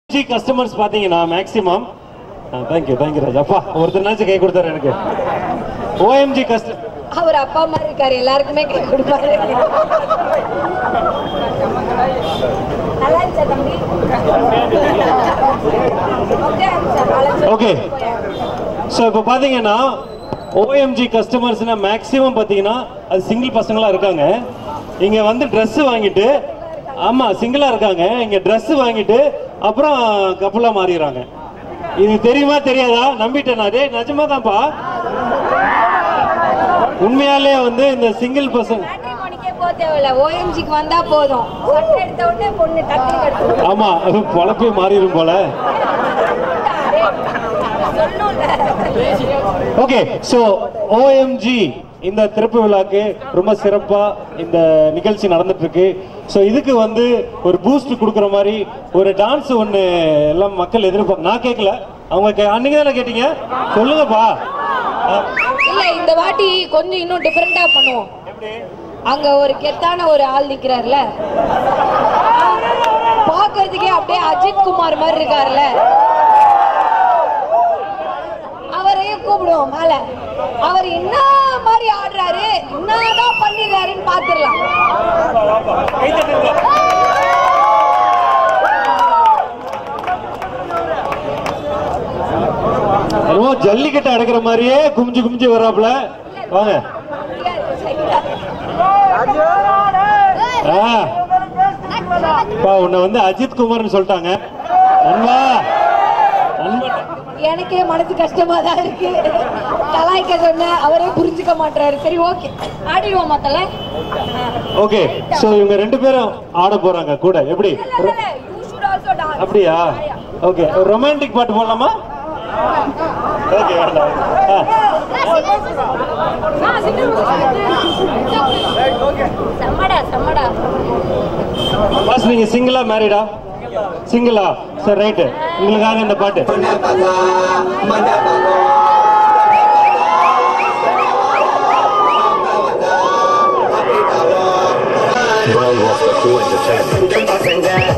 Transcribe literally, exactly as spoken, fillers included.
Customers பாத்தீங்கன்னா maximum thank you thank you ராஜா அப்பா ஒருத்தர் கை கொடுத்தாரு எனக்கு ஓஎம்ஜி கஸ்டமர் அவர் அப்பா மாதிரி இருக்காரு எல்லாருக்குமே கை கொடுப்பாரு ஓகே சோ இப்போ பாத்தீங்கன்னா ஓஎம்ஜி கஸ்டமர்ஸ்னா மேக்ஸிமம் பாத்தீங்கன்னா அது சிங்கிள் பசங்களா இருக்காங்க இங்க வந்து ட்ரெஸ் வாங்கிட்டு ஆமா சிங்கிளா இருக்காங்க இங்க ட்ரெஸ் வாங்கிட்டு அப்புறம் கப்பலா மாறிடுறாங்க இது தெரியுமா தெரியாதா நம்பிட்டேன் அதே நிஜமா தான்ப்பா உண்மையாலே வந்து இந்த சிங்கிள் பசங்க ஓஎம்ஜிக்கு வந்தா போதும் எடுத்த உடனே பொண்ணு டக்குனு ஆமா அது பொழப்பே மாறிடும் போல ஓகே சோ ஓஎம்ஜி இந்த திறப்பு விழாக்கு ரொம்ப சிறப்பா இந்த நிகழ்ச்சி நடந்துட்டு இருக்கு சோ இதுக்கு வந்து ஒரு பூஸ்ட் கொடுக்குற மாதிரி ஒரு டான்ஸ் ஒண்ணு எல்லாம் மக்கள் எதிர்பார்க்க நான் கேட்கல அவங்க அன்னைக்கு தானே கேட்டீங்க சொல்லுங்கப்பா இல்ல இந்த வாட்டி கொஞ்சம் இன்னும் டிஃபரெண்டா பண்ணுவோம் அங்க ஒரு கெத்தான ஒரு ஆள் நிக்கிறாருல பாக்குறதுக்கே அப்படியே அஜித் குமார் மாதிரி இருக்காருல்ல அவரையும் கூப்பிடுவோம் மேல அவர் என்ன மாதிரி ஆடுறாரு என்னதான் பண்ணிடுறாருன்னு பாத்துடலாம் ஜல்லிக்கட்டு அடக்கிற மாதிரியே குமிஞ்சு குமிஞ்சு வர்றாப்ல வாங்க உன்னை வந்து அஜித் குமார்னு சொல்லிட்டாங்க எனக்கே மனசு கஷ்டமா தான் இருக்கு கலாய்க்க சொன்ன அவரே புரிஞ்சுக்க மாட்டாரு சரி ஓகே ஆடிடுவோம் மத்தல ஓகே சோ இவங்க ரெண்டு பேரும் ஆட போறாங்க கூட எப்படி அப்படியா ஓகே ரொமான்டிக் பாட்டு போடலாமா ஓகே சம்மடா சம்மடா பாஸ் நீங்க சிங்கிளா மேரிடா சிங்கிளா சரி ரைட்டு உங்களுக்காக இந்த பாட்டு World of the Cool Entertainment.